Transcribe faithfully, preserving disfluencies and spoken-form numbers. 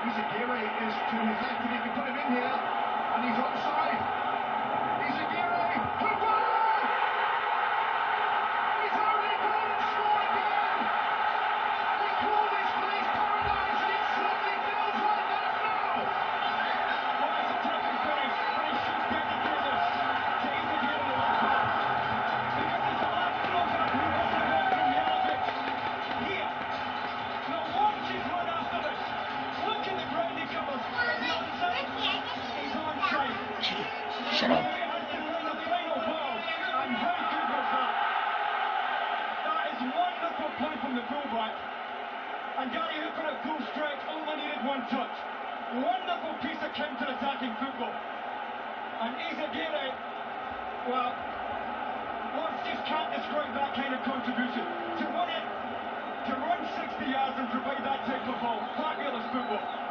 Izagiri is to his left, and he can put him in here, and he's onside. Izagiri, football! He's only gone and scored again! They call this place paradise, and it certainly feels like that now! Well, it's a terrific finish, but he should get the business to Izagiri at the back. Because it's a lad closer who has the ball from Jelavic. Here, the watch is run after this. Look at the ground he covers. Is he onside? He's onside. Shut up. He has to find the final ball, and how good was that? That is wonderful play from the fullback. And Gary Hooper at full stretch only needed one touch. Wonderful piece of counter-attacking football. And Izagiri, well, words just can't describe that kind of contribution. To run it, to run sixty yards and provide that type of ball. Fabulous football.